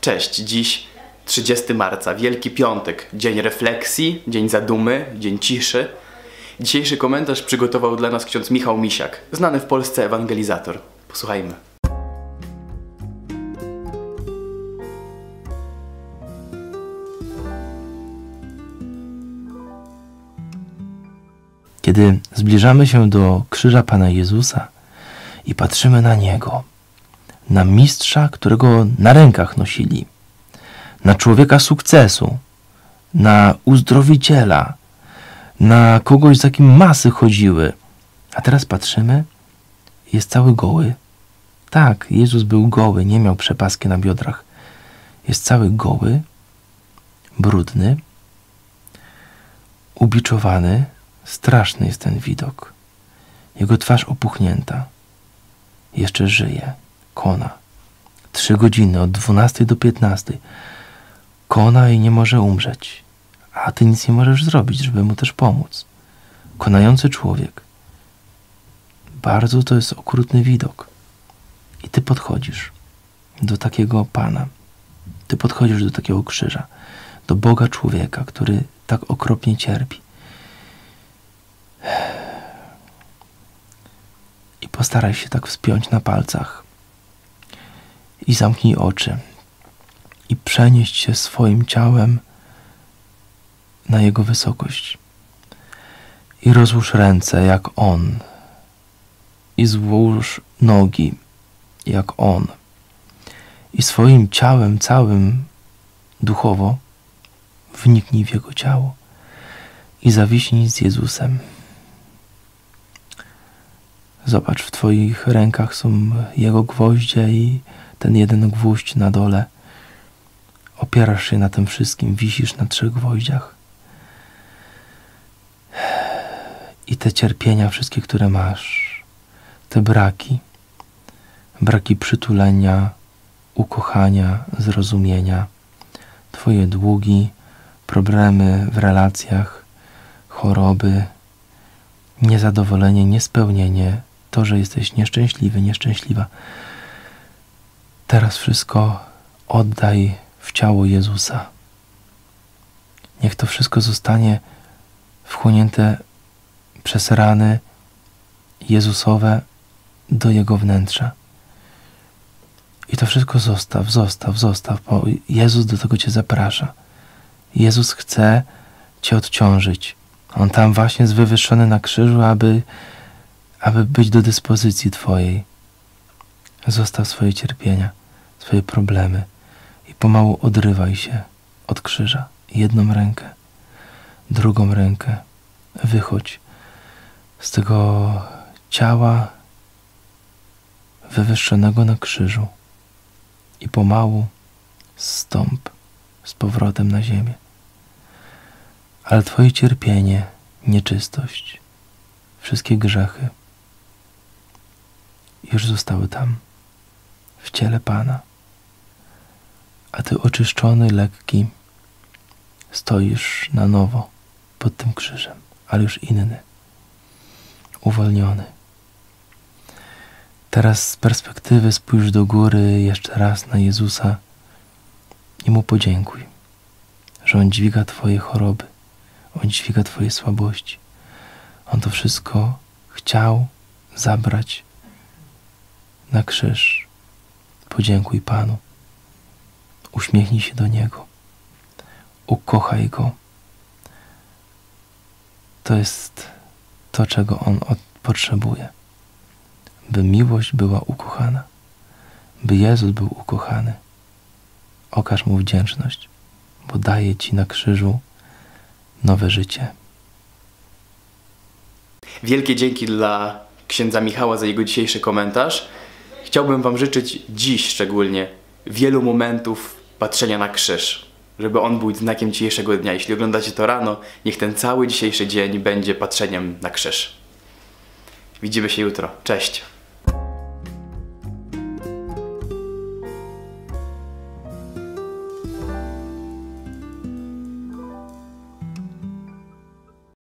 Cześć, dziś 30 marca, Wielki Piątek, dzień refleksji, dzień zadumy, dzień ciszy. Dzisiejszy komentarz przygotował dla nas ksiądz Michał Misiak, znany w Polsce ewangelizator. Posłuchajmy. Kiedy zbliżamy się do krzyża Pana Jezusa i patrzymy na Niego, na mistrza, którego na rękach nosili, na człowieka sukcesu, na uzdrowiciela, na kogoś, za kim masy chodziły, a teraz patrzymy, jest cały goły. Tak, Jezus był goły, nie miał przepaski na biodrach. Jest cały goły, brudny, ubiczowany. Straszny jest ten widok. Jego twarz opuchnięta. Jeszcze żyje. Kona. 3 godziny, od 12 do 15. Kona i nie może umrzeć. A ty nic nie możesz zrobić, żeby mu też pomóc. Konający człowiek. Bardzo to jest okrutny widok. I ty podchodzisz do takiego Pana. Ty podchodzisz do takiego krzyża. Do Boga człowieka, który tak okropnie cierpi. I postaraj się tak wspiąć na palcach i zamknij oczy i przenieść się swoim ciałem na Jego wysokość i rozłóż ręce jak On i złóż nogi jak On i swoim ciałem całym duchowo wniknij w Jego ciało i zawiśnij z Jezusem. Zobacz, w Twoich rękach są Jego gwoździe i ten jeden gwóźdź na dole. Opierasz się na tym wszystkim, wisisz na 3 gwoździach. I te cierpienia wszystkie, które masz, te braki przytulenia, ukochania, zrozumienia, Twoje długi, problemy w relacjach, choroby, niezadowolenie, niespełnienie, to, że jesteś nieszczęśliwy, nieszczęśliwa. Teraz wszystko oddaj w ciało Jezusa. Niech to wszystko zostanie wchłonięte przez rany Jezusowe do Jego wnętrza. I to wszystko zostaw, bo Jezus do tego Cię zaprasza. Jezus chce Cię odciążyć. On tam właśnie jest wywyższony na krzyżu, aby być do dyspozycji Twojej. Zostaw swoje cierpienia, swoje problemy i pomału odrywaj się od krzyża. 1 rękę, 2 rękę. Wychodź z tego ciała wywyższonego na krzyżu i pomału zstąp z powrotem na ziemię. Ale Twoje cierpienie, nieczystość, wszystkie grzechy już zostały tam, w ciele Pana. A Ty oczyszczony, lekki, stoisz na nowo pod tym krzyżem, ale już inny, uwolniony. Teraz z perspektywy spójrz do góry jeszcze raz na Jezusa i Mu podziękuj, że On dźwiga Twoje choroby. On dźwiga Twoje słabości. On to wszystko chciał zabrać na krzyż. Podziękuj Panu. Uśmiechnij się do Niego. Ukochaj Go. To jest to, czego On potrzebuje. By miłość była ukochana. By Jezus był ukochany. Okaż Mu wdzięczność, bo daje Ci na krzyżu nowe życie. Wielkie dzięki dla księdza Michała za jego dzisiejszy komentarz. Chciałbym Wam życzyć dziś szczególnie wielu momentów patrzenia na krzyż, żeby on był znakiem dzisiejszego dnia. Jeśli oglądacie to rano, niech ten cały dzisiejszy dzień będzie patrzeniem na krzyż. Widzimy się jutro. Cześć!